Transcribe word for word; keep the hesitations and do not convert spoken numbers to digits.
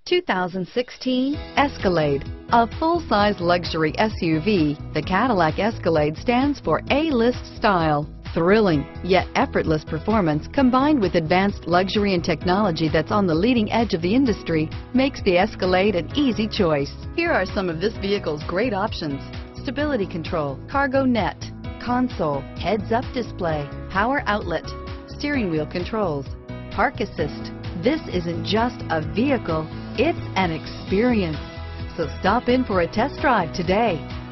two thousand sixteen Escalade. A full-size luxury S U V, the Cadillac Escalade stands for A-list style. Thrilling, yet effortless performance combined with advanced luxury and technology that's on the leading edge of the industry makes the Escalade an easy choice. Here are some of this vehicle's great options: stability control, cargo net, console, heads-up display, power outlet, steering wheel controls, park assist. This isn't just a vehicle, it's an experience. So stop in for a test drive today.